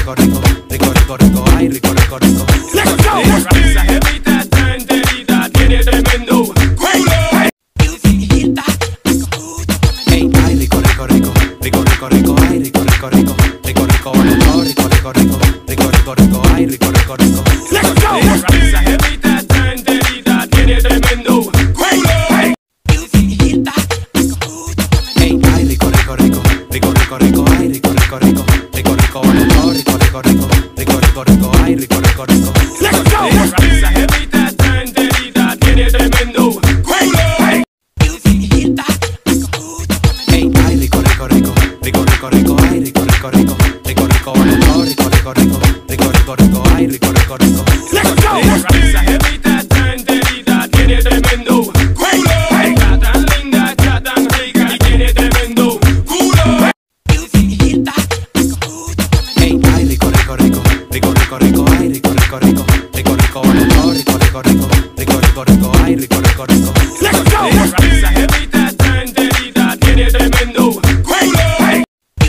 rico, rico, rico, rico, rico, ay, rico, rico, rico. Let's go. Esa jevita está enterita, tiene tremendo culo. Hey, ay, rico, rico, rico, rico, rico, rico, ay, rico, rico, rico, rico, rico, rico, rico, rico, rico, rico, rico, rico, ay, rico, rico, rico. Let's go. Esa jevita está enterita, tiene tremendo culo. Hey, ay, rico, rico, rico, rico, rico, rico, ay, rico, rico, rico, rico, rico, rico, rico, rico, rico, rico, rico, rico, ay, rico, rico, rico. Let's go. Esa jevita está enterita, tiene tremendo culo. Hey, ay, rico, rico, rico, rico, rico, rico, ay, rico, rico, rico, rico, rico, rico, rico, rico, rico, rico, rico, rico, ay, rico, rico, rico. Let's go. Esa jevita está enterita, tiene tremendo culo. Está tan linda, está tan rica y tiene tremendo culo. Hey, ay, rico, rico, rico, rico, rico, rico, ay, rico, rico, rico, rico, rico, rico, rico, rico, rico, rico, rico, ay, rico, rico, rico. Let's go. Esa jevita está enterita, tiene tremendo culo. Hey,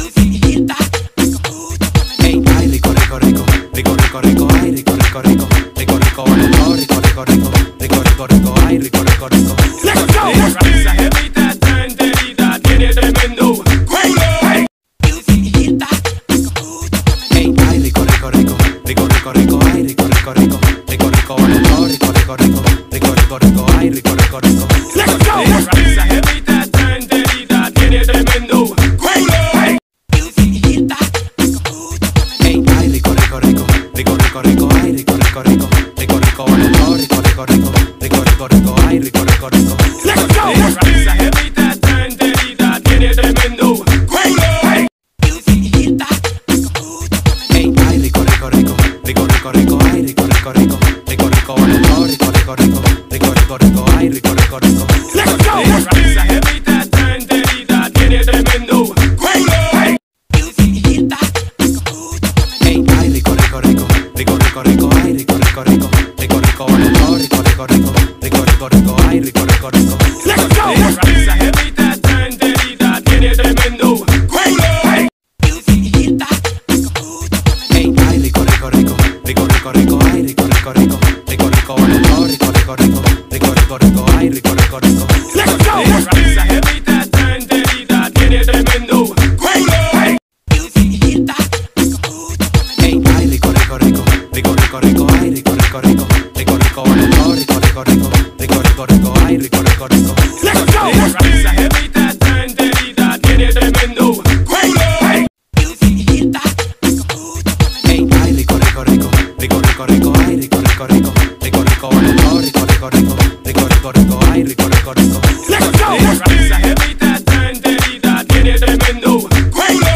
ay, rico, rico, rico, rico, rico, rico, ay, rico, rico, rico, rico, rico, rico, rico, rico, rico, rico, rico, ay, rico, rico, rico. Let's go. Esa jevita está enterita, tiene tremendo culo. Hey, ay, rico, rico, rico, rico, rico, rico, ay, rico, rico, rico, rico, rico, rico, rico, rico, rico, rico, rico, ay, rico, rico, rico. Let's go. Esa jevita está enterita, tiene tremendo culo. Hey, ay, rico, rico, rico, rico, rico, rico, ay, rico, rico, rico, rico, rico, rico, rico, rico, rico, rico, rico, ay, rico, rico, rico. Let's go. Esa jevita está enterita, tiene tremendo culo. Hey, ay, rico, rico, rico, rico, rico, rico, ay, rico, rico, rico, rico, rico, rico, rico, rico, rico, rico, rico, ay, rico, rico, rico. Let's go. Esa jevita está enterita, tiene tremendo culo. Hey, ay, rico, rico, rico, rico, rico, rico, ay, rico, rico, rico, rico, rico, rico, rico, rico, rico, rico, rico, ay, rico, rico, rico. Let's go. Esa jevita está enterita, tiene tremendo culo. Hey, ay, rico, rico, rico, rico, rico, rico, ay, rico, rico, rico, rico, rico, rico, rico, rico, rico, rico, rico, ay, rico, rico, rico. Let's go. Esa jevita está enterita, tiene tremendo culo. Hey, ay, rico, rico, rico, rico, rico, rico, ay, rico, rico, rico, rico, rico, rico, rico, rico, rico, rico, rico, ay, rico, rico, rico. Let's go. Esa jevita está enterita, tiene tremendo culo. Hey, ay, rico, rico, rico, rico, rico, rico, ay, rico, rico, rico, rico, rico, rico, rico, rico, rico, rico, rico, ay, rico, rico, rico. Let's go. Esa jevita está enterita, tiene tremendo culo.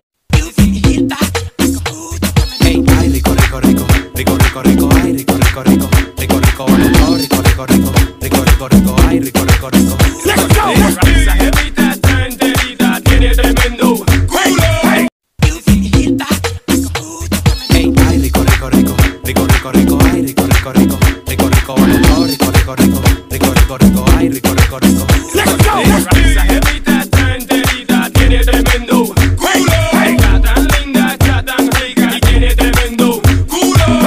Hey, ay, rico, rico, rico, rico, rico, rico, ay, rico, rico, rico, rico, rico, rico, rico, rico, rico, rico, rico, ay, rico, rico, rico. Let's go. Esa jevita está enterita, tiene tremendo culo. Hey, ay, rico, rico, rico, rico, rico, rico, ay, rico, rico, rico, rico, rico, rico, rico, rico, rico, rico, rico, ay, rico, rico, rico. Let's go. Esa jevita está enterita, tiene tremendo culo. Está tan linda, está tan rica y tiene tremendo culo.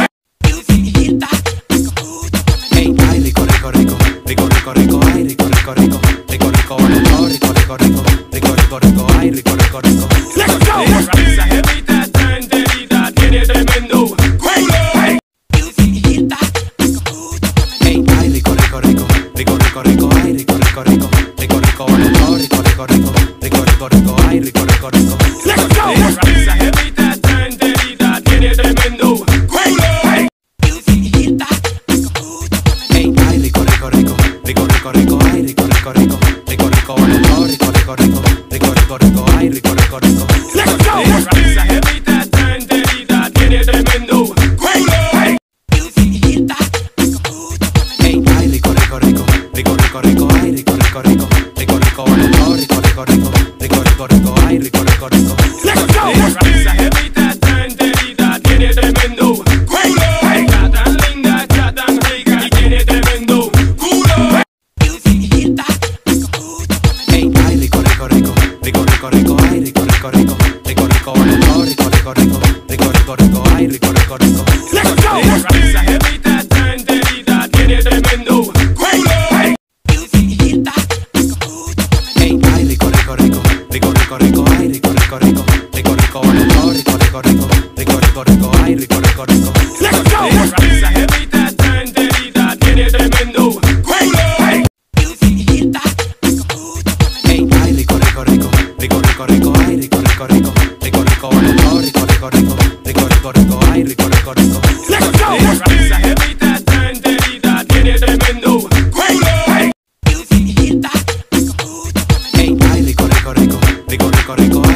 Hey, ay, rico, rico, rico, rico, rico, rico, ay, rico, rico, rico, rico, rico, rico, rico, rico, rico, rico, rico, ay, rico, rico, rico. Let's go. Esa jevita está enterita, tiene tremendo culo. rico, rico, rico, ay, rico, rico, rico. Let's go. Esa jevita está enterita, tiene tremendo culo. Hey, ay, rico, rico, rico, rico, rico, rico, ay, rico, rico, rico, rico, rico, rico, rico, rico, rico, rico, rico, rico, ay, rico, rico, rico. Let's go. Esa jevita está enterita, tiene tremendo culo. Hey, ay, rico, rico, rico, rico, rico, rico,